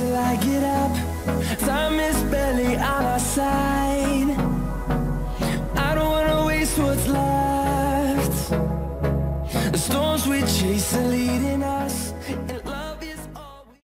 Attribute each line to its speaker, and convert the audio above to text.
Speaker 1: till I get up. Time is barely on our side. I don't wanna waste what's left. The storms we chase are leading us.